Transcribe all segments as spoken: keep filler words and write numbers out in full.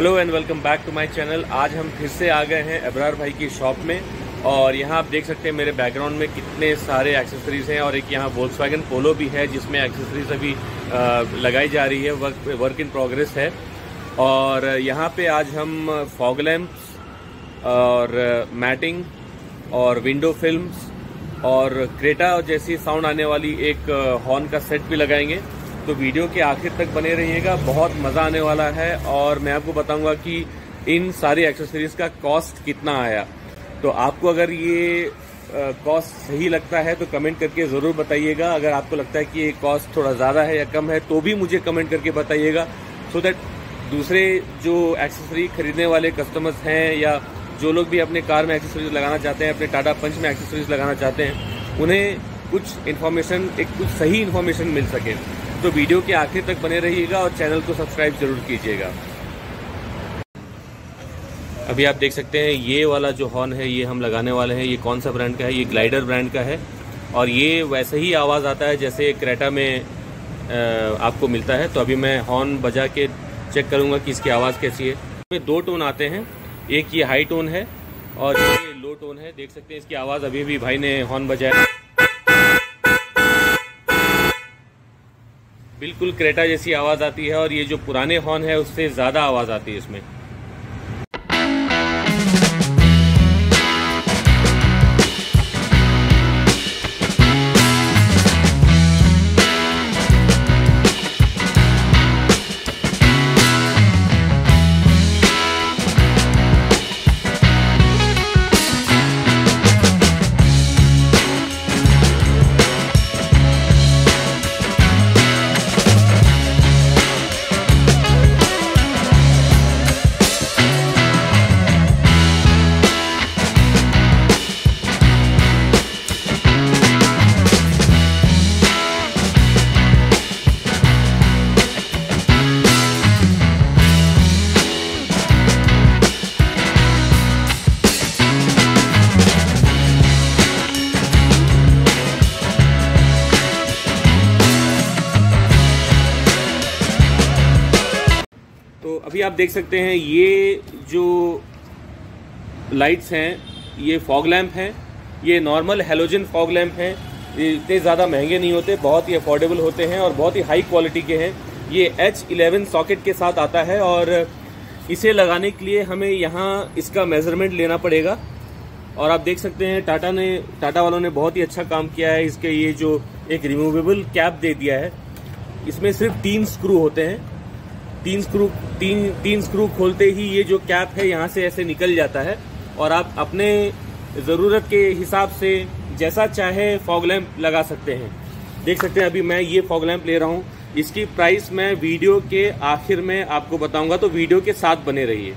Hello and welcome back to my channel. आज हम फिर से आ गए हैं अबरार भाई की शॉप में और यहाँ आप देख सकते हैं मेरे बैकग्राउंड में कितने सारे एक्सेसरीज हैं और एक यहाँ वोल्क्सवैगन पोलो भी है जिसमें एक्सेसरीज अभी आ, लगाई जा रही है, वर्क वर्क इन प्रोग्रेस है। और यहाँ पे आज हम फॉग लैंप्स और मैटिंग और विंडो फिल्म्स और क्रेटा जैसी साउंड आने वाली एक हॉर्न का सेट भी लगाएंगे। तो वीडियो के आखिर तक बने रहिएगा, बहुत मज़ा आने वाला है और मैं आपको बताऊंगा कि इन सारी एक्सेसरीज का कॉस्ट कितना आया। तो आपको अगर ये कॉस्ट सही लगता है तो कमेंट करके ज़रूर बताइएगा। अगर आपको लगता है कि ये कॉस्ट थोड़ा ज़्यादा है या कम है तो भी मुझे कमेंट करके बताइएगा, सो दैट दूसरे जो एक्सेसरी खरीदने वाले कस्टमर्स हैं या जो लोग भी अपने कार में एक्सेसरीज लगाना चाहते हैं, अपने टाटा पंच में एक्सेसरीज लगाना चाहते हैं, उन्हें कुछ इन्फॉर्मेशन एक कुछ सही इन्फॉर्मेशन मिल सके। तो वीडियो के आखिर तक बने रहिएगा और चैनल को सब्सक्राइब जरूर कीजिएगा। अभी आप देख सकते हैं ये वाला जो हॉर्न है ये हम लगाने वाले हैं। ये कौन सा ब्रांड का है? ये ग्लाइडर ब्रांड का है और ये वैसे ही आवाज़ आता है जैसे क्रेटा में आपको मिलता है। तो अभी मैं हॉर्न बजा के चेक करूँगा कि इसकी आवाज़ कैसी है। इसमें दो टोन आते हैं, एक ये हाई टोन है और ये लो टोन है। देख सकते हैं इसकी आवाज़ अभी भी भाई ने हॉर्न बजाया, बिल्कुल क्रेटा जैसी आवाज़ आती है और ये जो पुराने हॉर्न है उससे ज़्यादा आवाज़ आती है इसमें। तो अभी आप देख सकते हैं ये जो लाइट्स हैं ये फॉग लैंप हैं। ये नॉर्मल हेलोजन फॉग लैंप हैं। ये इतने ज़्यादा महंगे नहीं होते, बहुत ही अफोर्डेबल होते हैं और बहुत ही हाई क्वालिटी के हैं। ये एच इलेवन सॉकेट के साथ आता है और इसे लगाने के लिए हमें यहाँ इसका मेजरमेंट लेना पड़ेगा। और आप देख सकते हैं टाटा ने टाटा वालों ने बहुत ही अच्छा काम किया है। इसके ये जो एक रिमूवेबल कैप दे दिया है, इसमें सिर्फ तीन स्क्रू होते हैं। तीन स्क्रू तीन तीन स्क्रू खोलते ही ये जो कैप है यहाँ से ऐसे निकल जाता है और आप अपने ज़रूरत के हिसाब से जैसा चाहे फॉग लैंप लगा सकते हैं। देख सकते हैं अभी मैं ये फॉग लैंप ले रहा हूँ। इसकी प्राइस मैं वीडियो के आखिर में आपको बताऊंगा, तो वीडियो के साथ बने रहिए।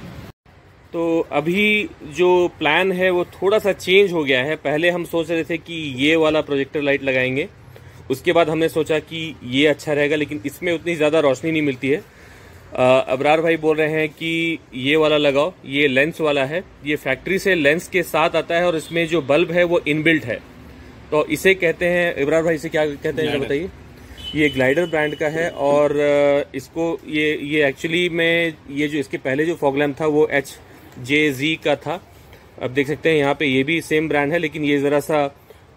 तो अभी जो प्लान है वो थोड़ा सा चेंज हो गया है। पहले हम सोच रहे थे कि ये वाला प्रोजेक्टर लाइट लगाएंगे, उसके बाद हमने सोचा कि ये अच्छा रहेगा, लेकिन इसमें उतनी ज़्यादा रोशनी नहीं मिलती है। अबरार भाई बोल रहे हैं कि ये वाला लगाओ, ये लेंस वाला है। ये फैक्ट्री से लेंस के साथ आता है और इसमें जो बल्ब है वो इनबिल्ट है। तो इसे कहते हैं, अबरार भाई इसे क्या कहते हैं बताइए? ये ग्लाइडर ब्रांड का है और इसको ये ये एक्चुअली में ये जो इसके पहले जो फॉग लैंप था वो एच जे जी का था। अब देख सकते हैं यहाँ पे ये भी सेम ब्रांड है, लेकिन ये ज़रा सा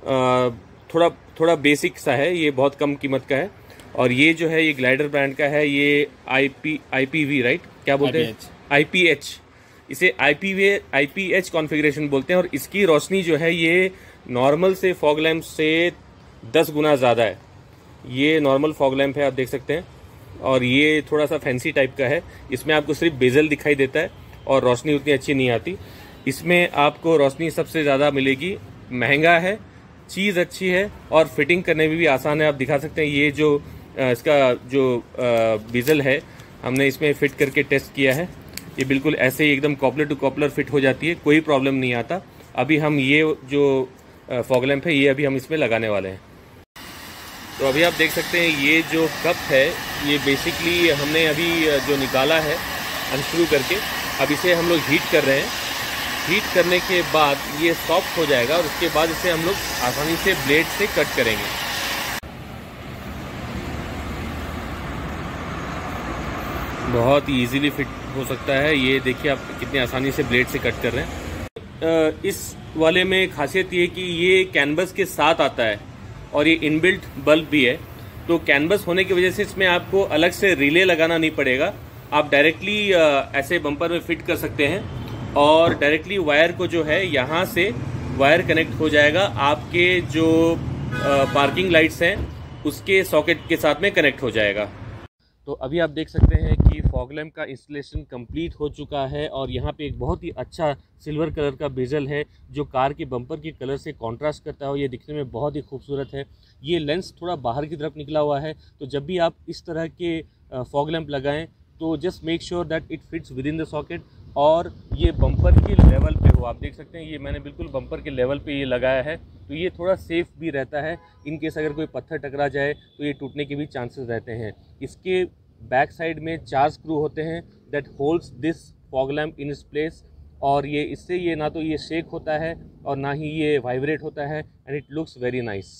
थोड़ा थोड़ा बेसिक सा है, ये बहुत कम कीमत का है। और ये जो है ये ग्लाइडर ब्रांड का है, ये I P I P V right क्या बोलते हैं? I P H. इसे I P V I P H configuration बोलते हैं और इसकी रोशनी जो है ये नॉर्मल से फॉग लैंप से दस गुना ज़्यादा है। ये नॉर्मल फॉग लैंप है, आप देख सकते हैं, और ये थोड़ा सा फैंसी टाइप का है। इसमें आपको सिर्फ बेजल दिखाई देता है और रोशनी उतनी अच्छी नहीं आती। इसमें आपको रोशनी सबसे ज़्यादा मिलेगी। महंगा है, चीज़ अच्छी है और फिटिंग करने में भी आसान है। आप दिखा सकते हैं ये जो इसका जो बेजल है हमने इसमें फिट करके टेस्ट किया है। ये बिल्कुल ऐसे ही एकदम कॉपलर टू कॉपलर फिट हो जाती है, कोई प्रॉब्लम नहीं आता। अभी हम ये जो फॉग लैंप है ये अभी हम इसमें लगाने वाले हैं। तो अभी आप देख सकते हैं ये जो कप है ये बेसिकली हमने अभी जो निकाला है अनस्क्रू करके, अब इसे हम लोग हीट कर रहे हैं। हीट करने के बाद ये सॉफ्ट हो जाएगा और उसके बाद इसे हम लोग आसानी से ब्लेड से कट करेंगे। बहुत ही इजीली फिट हो सकता है। ये देखिए आप कितने आसानी से ब्लेड से कट कर रहे हैं। इस वाले में खासियत ये कि ये कैनवस के साथ आता है और ये इनबिल्ट बल्ब भी है, तो कैनवस होने की वजह से इसमें आपको अलग से रिले लगाना नहीं पड़ेगा। आप डायरेक्टली ऐसे बम्पर में फिट कर सकते हैं और डायरेक्टली वायर को जो है यहाँ से वायर कनेक्ट हो जाएगा, आपके जो पार्किंग लाइट्स हैं उसके सॉकेट के साथ में कनेक्ट हो जाएगा। तो अभी आप देख सकते हैं कि फॉग लैम्प का इंस्टॉलेशन कंप्लीट हो चुका है और यहाँ पे एक बहुत ही अच्छा सिल्वर कलर का बेजल है जो कार के बम्पर के कलर से कॉन्ट्रास्ट करता है और ये दिखने में बहुत ही खूबसूरत है। ये लेंस थोड़ा बाहर की तरफ निकला हुआ है, तो जब भी आप इस तरह के फॉग लैम्प लगाएं तो just make sure that it fits within the socket और ये बम्पर के लेवल पे हो। आप देख सकते हैं ये मैंने बिल्कुल बम्पर के लेवल पे ये लगाया है, तो ये थोड़ा सेफ भी रहता है। इन केस अगर कोई पत्थर टकरा जाए तो ये टूटने के भी चांसेस रहते हैं। इसके बैक साइड में चार स्क्रू होते हैं that holds this fog lamp in its place, और ये इससे ये ना तो ये शेक होता है और ना ही ये वाइब्रेट होता है, and it looks very nice.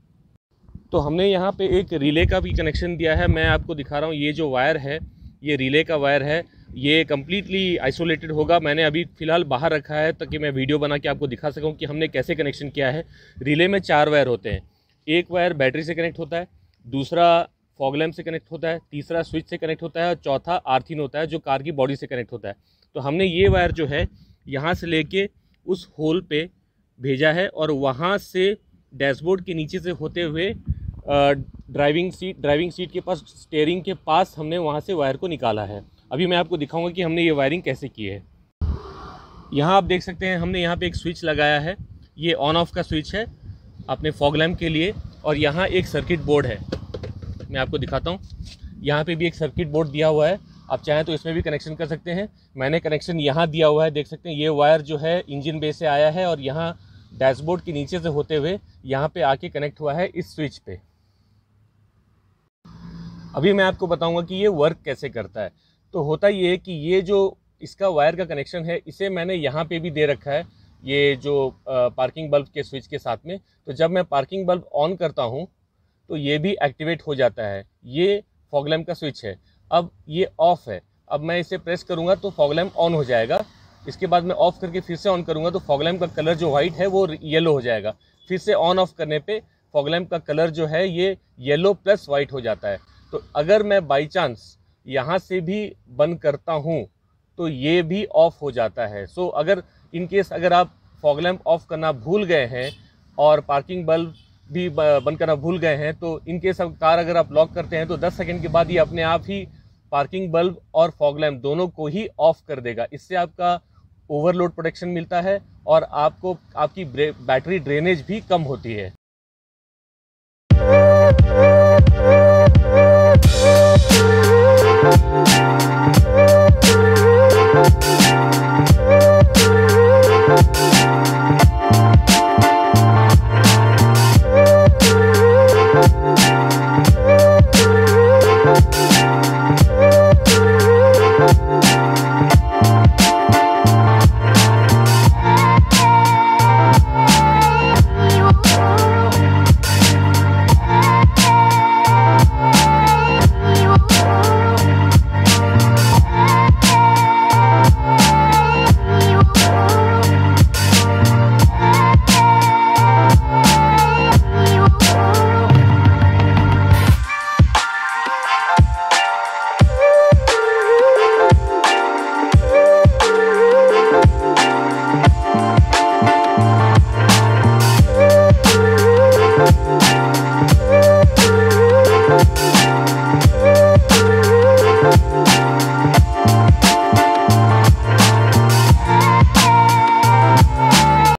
तो हमने यहाँ पे एक रिले का भी कनेक्शन दिया है। मैं आपको दिखा रहा हूँ, ये जो वायर है ये रिले का वायर है, ये कम्प्लीटली आइसोलेटेड होगा। मैंने अभी फ़िलहाल बाहर रखा है ताकि मैं वीडियो बना के आपको दिखा सकूं कि हमने कैसे कनेक्शन किया है। रिले में चार वायर होते हैं, एक वायर बैटरी से कनेक्ट होता है, दूसरा फॉग लैम्प से कनेक्ट होता है, तीसरा स्विच से कनेक्ट होता है और चौथा आर्थिन होता है जो कार की बॉडी से कनेक्ट होता है। तो हमने ये वायर जो है यहाँ से लेके उस होल पे भेजा है और वहाँ से डैशबोर्ड के नीचे से होते हुए ड्राइविंग सीट ड्राइविंग सीट के पास स्टीयरिंग के पास हमने वहाँ से वायर को निकाला है। अभी मैं आपको दिखाऊंगा कि हमने ये वायरिंग कैसे की है। यहाँ आप देख सकते हैं हमने यहाँ पे एक स्विच लगाया है, ये ऑन ऑफ का स्विच है अपने फॉग लैम्प के लिए, और यहाँ एक सर्किट बोर्ड है, मैं आपको दिखाता हूँ। यहाँ पे भी एक सर्किट बोर्ड दिया हुआ है, आप चाहें तो इसमें भी कनेक्शन कर सकते हैं। मैंने कनेक्शन यहाँ दिया हुआ है, देख सकते हैं ये वायर जो है इंजन बे से आया है और यहाँ डैशबोर्ड के नीचे से होते हुए यहाँ पे आके कनेक्ट हुआ है इस स्विच पे। अभी मैं आपको बताऊंगा कि ये वर्क कैसे करता है। तो होता ये है कि ये जो इसका वायर का कनेक्शन है इसे मैंने यहाँ पे भी दे रखा है, ये जो पार्किंग बल्ब के स्विच के साथ में। तो जब मैं पार्किंग बल्ब ऑन करता हूँ तो ये भी एक्टिवेट हो जाता है। ये फॉग लैम्प का स्विच है, अब ये ऑफ है, अब मैं इसे प्रेस करूँगा तो फॉग लैम्प ऑन हो जाएगा। इसके बाद मैं ऑफ करके फिर से ऑन करूँगा तो फॉग लैम्प का कलर जो वाइट है वो येलो हो जाएगा। फिर से ऑन ऑफ करने पे फॉग लैम्प का कलर जो है ये येलो प्लस वाइट हो जाता है। तो अगर मैं बाई चांस यहाँ से भी बंद करता हूँ तो ये भी ऑफ हो जाता है। सो अगर इन केस अगर आप फॉग लैम्प ऑफ करना भूल गए हैं और पार्किंग बल्ब भी बंद करना भूल गए हैं तो इन केस अब कार अगर आप लॉक करते हैं तो दस सेकंड के बाद ये अपने आप ही पार्किंग बल्ब और फॉग लैम्प दोनों को ही ऑफ कर देगा। इससे आपका ओवरलोड प्रोटेक्शन मिलता है और आपको आपकी बैटरी ड्रेनेज भी कम होती है।